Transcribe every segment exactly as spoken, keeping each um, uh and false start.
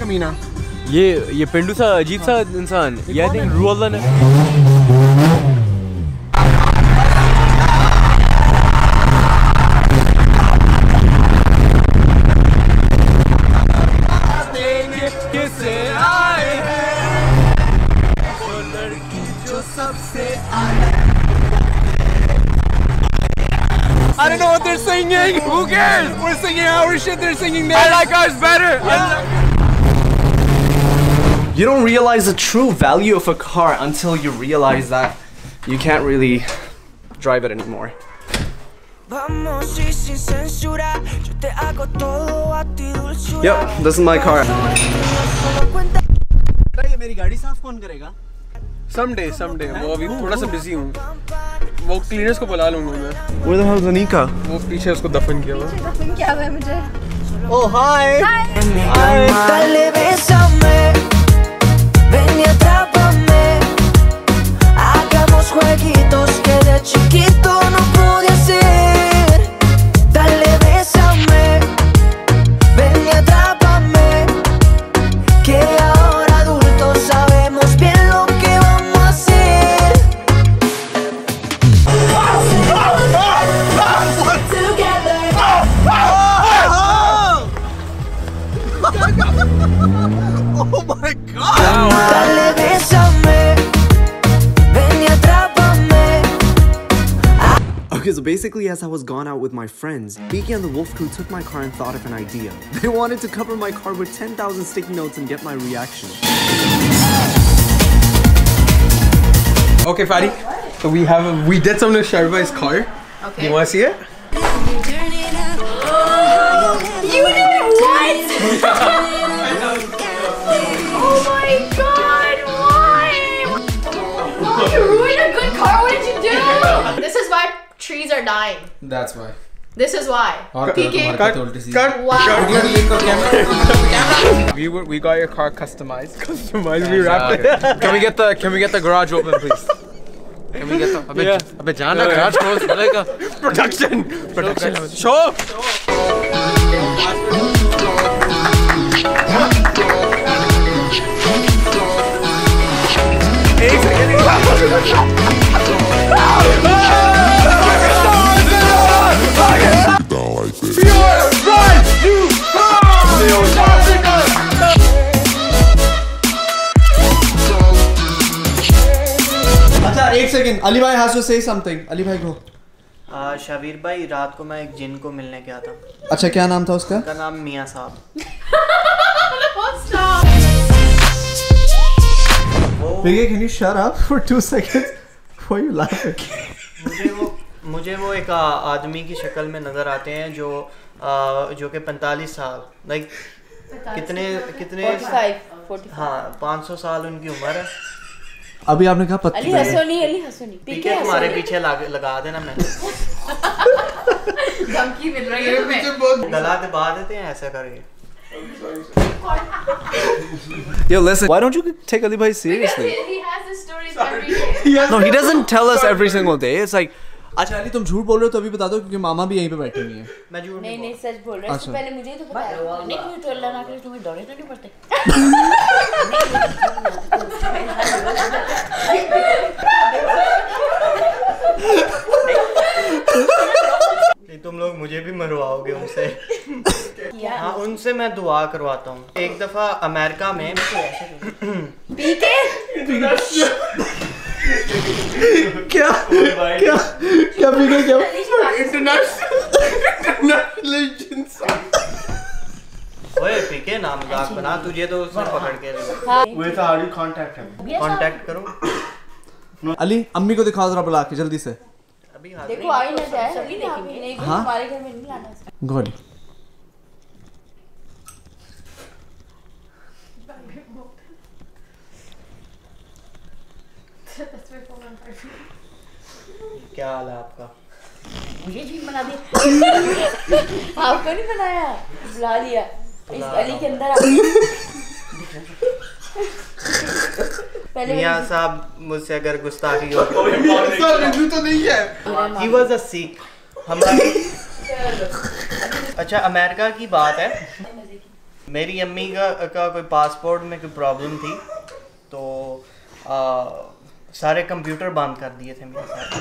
मीना? ये ये पिंडू सा अजीब सा इंसान, ये आई थिंक रूअलन है। किसे आए हैं वो लड़की जो सबसे आए। I don't know what they're singing. Who cares? We're singing our shit. They're singing theirs. I like ours better. Yeah. You don't realize the true value of a car until you realize that you can't really drive it anymore. Yep, this is my car. मेरी गाड़ी साफ कौन करेगा? Someday, someday. वो अभी थोड़ा सा busy हूँ. वो क्लीनर्स को बुला लूँगा मैं. Where the hell is Anika? वो पीछे उसको दफन किया हुआ. दफन किया हुआ है मुझे. Oh hi. Hi. Dale bésame, ven y atrápame, hagamos jueguitos que de chiquito no pude hacer. Dale bésame, ven y atrápame, que ahora adultos sabemos bien lo que vamos a hacer. Oh my god! Dale bésame, ven y atrápame. Okay, so basically as I was gone out with my friends, Beaky and the Wolf Crew took my car and thought of an idea. They wanted to cover my car with ten thousand sticky notes and get my reaction. Okay, Fadi. So we have a, we did something to Sharba's car. Okay. You want to see it? You did what? Oh my god! Why? You ruined a good car. What did you do? This is why trees are dying. That's why. This is why. Cut, cut, cut. Wow. We were, we got your car customized. Customized. We wrapped it. Can we get the Can we get the garage open, please? Can we get the? अबे अबे जाना garage close चलेगा. Production. Production. Show. एक second. अच्छा एक second, Ali भाई has to say something. Ali भाई को. आ, शबीर भाई रात को मैं एक जिन को मिलने गया था. अच्छा क्या नाम था उसका? उसका नाम मियाँ साहब. Biggie, can you shut up for two seconds? Why are you laughing? मुझे वो मुझे वो एक आदमी की शक्ल में नजर आते हैं जो आ, जो कि पैंतालीस साल लाइक कितने कितने हाँ पाँच सौ साल उनकी उम्र है. अभी आपने कहा पत्ती अली हसोनी अली हसोनी पीके तुम्हारे पीछे लगा देना. मैंने धमकी मिल रही है तुम्हें. गला दबा देते हैं ऐसा करके. Yo, listen, why don't you take Ali Bhai seriously? He has his stories every day. No, he doesn't tell us every single day. It's like, अच्छा अली तुम झूठ बोल रहे हो तो अभी बता दो क्योंकि मामा भी यहीं पे बैठी हुई है. मैं झूठ नहीं नहीं सच बोल रहे हैं. इससे पहले मुझे ही तो बताया. नहीं क्यों टोलना ना करे तुम्हें डरे तो नहीं पड़ते. तुम लोग मुझे भी मरवाओगे उनसे. हाँ उनसे मैं दुआ करवाता हूँ. एक दफा अमेरिका में पीके क्या क्या क्या पीके क्या ओए पीके नाम मजाक बना. तुझे तो उसने पकड़ के कांटेक्ट करो. अली अम्मी को दिखाओ जरा बुला के जल्दी से. अभी देखो आई ना जाए. सभी देखेंगे. नहीं हमारे घर में नहीं लाना. गुड. क्या हाल है आपका? मुझे भी बना दिया. आपको नहीं बनाया. बुला लिया. इस गली के अंदर मियाँ साहब मुझसे अगर गुस्ताखी हो तो नहीं है. He was a Sikh. हमारी अच्छा अमेरिका की बात है. मेरी अम्मी का का कोई पासपोर्ट में कोई प्रॉब्लम थी तो आ, सारे कंप्यूटर बंद कर दिए थे मेरे साथ।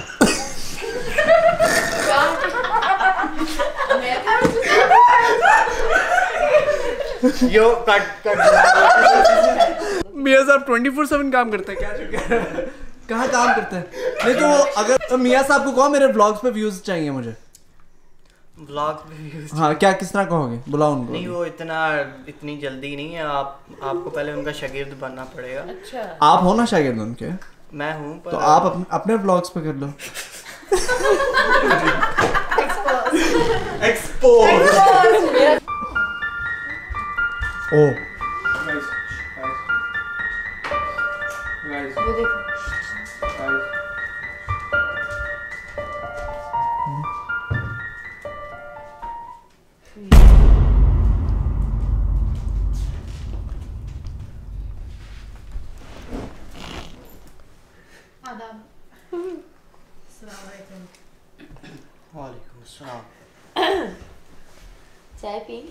यो कट कट मियां साहब ट्वेंटी फोर सेवन काम करते हैं क्या? कहाँ काम करते हैं? नहीं तो अगर तो मियां साहब को कहो मेरे व्लॉग्स पे व्यूज चाहिए मुझे। व्लॉग पे व्यूज? हाँ, क्या किस तरह कहोगे? बुलाओ उनको। नहीं, वो इतना इतनी जल्दी नहीं है। आप आपको पहले उनका शागिर्द बनना पड़ेगा। अच्छा। आप हो ना शागिर्द उनके? मैं हूँ पर तो आप अपने अपने व्लॉग्स पे कर लो। एक्सपोज। ओ वालेकुम अस्सलाम। चाय पिएंगे?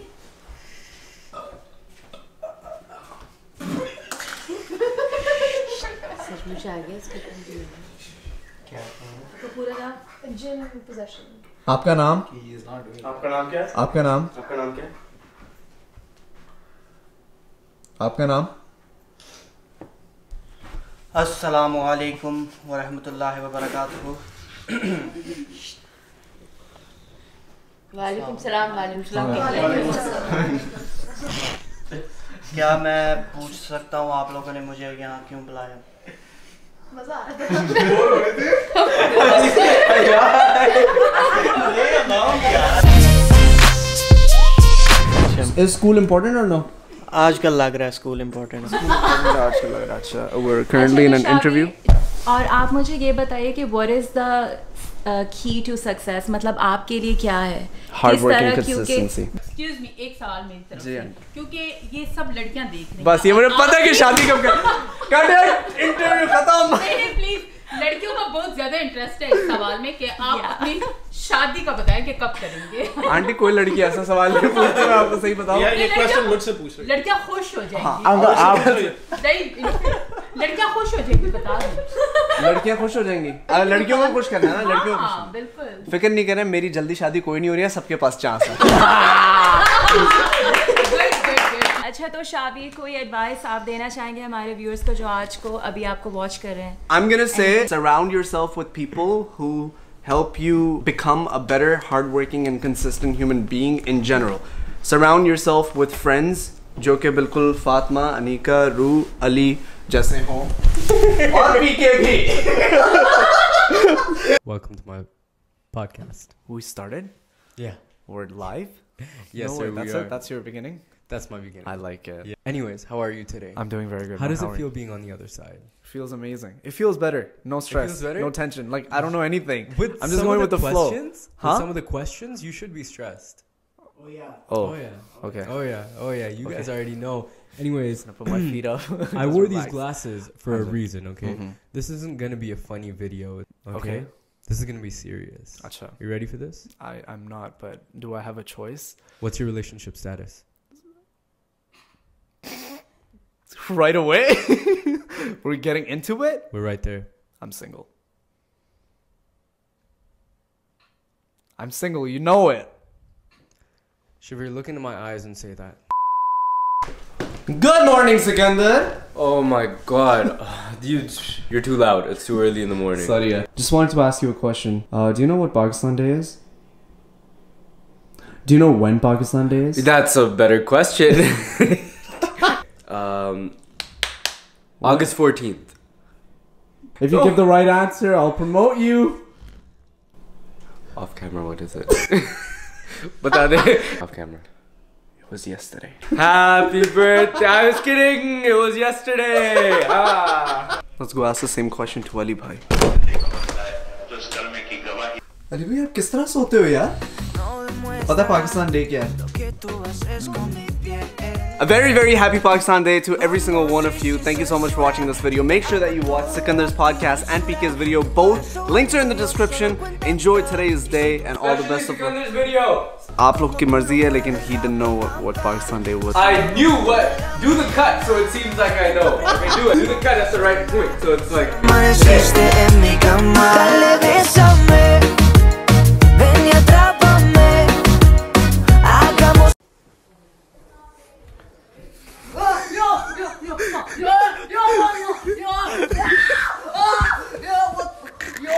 सचमुच आ गया इसके क्या? तो पूरा नाम जिन पोजेशन। आपका नाम? आपका नाम क्या है? आपका नाम? आपका नाम क्या है? आपका नाम? अस्सलामु अलैकुम व रहमतुल्लाहि व बरकातुहू। वालेकुम सलाम। वालेकुम सलाम। क्या मैं पूछ सकता हूँ आप लोगों ने मुझे यहाँ क्यों बुलाया? मजा आ रहा था। Is school important or no? आजकल लग रहा है स्कूल इम्पोर्टेंट है। आजकल लग रहा है। अच्छा, we're currently in an interview. और आप मुझे ये बताइए कि what is the key to success, मतलब आपके लिए क्या है? Hard working, consistency. Excuse me, एक सवाल मेरी तरफ से, क्योंकि ये सब लड़कियां देख रही हैं। बस ये मुझे पता है कि शादी कब कर इंटरव्यू खत्म। नहीं प्लीज, लड़कियों का बहुत ज्यादा इंटरेस्ट है इस सवाल में कि आप अपनी शादी का बताएं कि कब करेंगे। आंटी कोई लड़की ऐसा सवाल नहीं पूछती, मैं आपको सही बताऊं। ये क्वेश्चन मुझसे पूछ रही है। लड़कियां खुश हो जाएंगी। हाँ, अगर आप नहीं, लड़कियां खुश हो जाएंगी, बता दो। लड़कियां खुश हो जाएंगी। अरे लड़कियों को खुश करना है ना, लड़कियों को खुश। हाँ, बिल्कुल। फिक्र नहीं करें, मेरी जल्दी शादी कोई नहीं हो रही है, सबके पास चांस है। अच्छा, तो शाबी कोई एडवाइस आप देना चाहेंगे हमारे व्यूअर्स को जो आज को अभी आपको वॉच कर रहे हैं? I'm gonna say surround yourself with people who help you become a better, hardworking and consistent human being in general. Surround yourself with friends जो कि बिल्कुल फातिमा, अनीका, रू, अली जैसे हों और पीके भी। Welcome to my podcast. We started? Yeah. We're live? Yes, no sir, way, we that's are. it? That's your beginning? That's my beginning. I like it. Yeah. Anyways, how are you today? I'm doing very good. How man. does How it are feel you? being on the other side? Feels amazing. It feels better. No stress. It feels better? No tension. Like I don't know anything. With I'm just some going of with the, the flow. questions, Huh? With some of the questions, you should be stressed. Oh yeah. Oh. Oh yeah. Okay. Oh yeah. Oh yeah. You Okay. guys already know. Anyways, I'm gonna put my feet up. I wore Relax. these glasses for a reason. Okay. Mm-hmm. This isn't gonna be a funny video. Okay. Okay. This is gonna be serious. Acha. You ready for this? I I'm not, but do I have a choice? What's your relationship status? Right away? We're getting into it? We're right there. I'm single. I'm single, you know it. Shavir, look into my eyes and say that. Good morning, Sikandar. Oh my god. Dude, you're too loud. It's too early in the morning. Sorry, yeah. Just wanted to ask you a question. Uh, do you know what Pakistan Day is? Do you know when Pakistan Day is? That's a better question. um, August fourteenth. If you give the right answer, I'll promote you. Off camera, what is it? Bata de. Off camera. It was yesterday. Happy birthday. I was kidding. It was yesterday. Ah. Let's go ask the same question to Ali Bhai. Ali Bhai, आप किस तरह सोते हो यार? पता है Pakistan day क्या है? A very, very happy Pakistan Day to every single one of you. Thank you so much for watching this video. Make sure that you watch Sikandar's podcast and P K's video. Both links are in the description. Enjoy today's day and all the best of Sikandar's video. आप लोग की मर्जी है, लेकिन he didn't know what, what Pakistan Day was. I knew what. Do the cut, so it seems like I know. Okay, do it. Do the cut. That's the right point. So it's like. Amaneciste en mi cama. Dale, bésame. Ven y atrápame. Hagamos.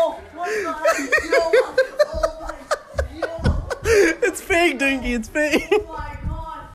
It's fake, Dinky, it's fake.